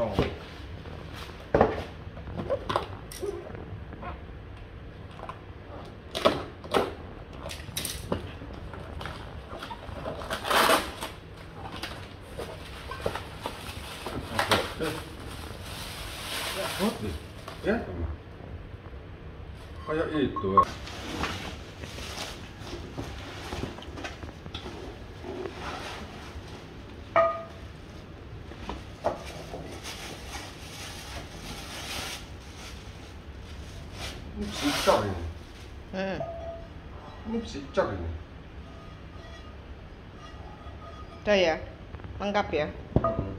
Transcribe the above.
kosong. Ya, kayak itu. Ini sicak ini. Ini sicak ini. Udah ya, lengkap ya.